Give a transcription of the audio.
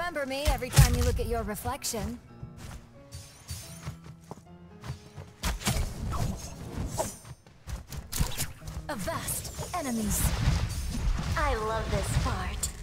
remember me every time you look at your reflection. Avast, enemies. I love this part.